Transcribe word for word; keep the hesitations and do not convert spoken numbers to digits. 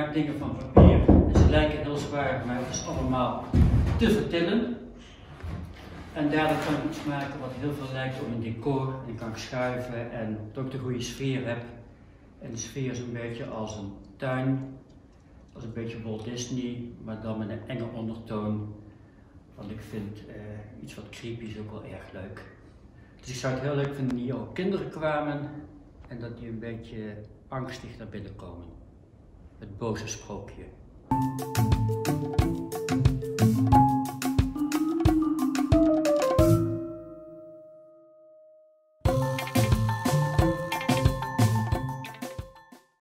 maak dingen van papier. En ze lijken heel zwaar, maar het is allemaal te vertillen. En daardoor kan ik iets maken wat heel veel lijkt op een decor. En kan ik schuiven en dat ik de goede sfeer heb. En de sfeer is een beetje als een tuin. Als een beetje Walt Disney, maar dan met een enge ondertoon. Want ik vind uh, iets wat creepy is ook wel erg leuk. Dus ik zou het heel leuk vinden dat hier ook kinderen kwamen. En dat die een beetje angstig naar binnen komen. Het boze sprookje.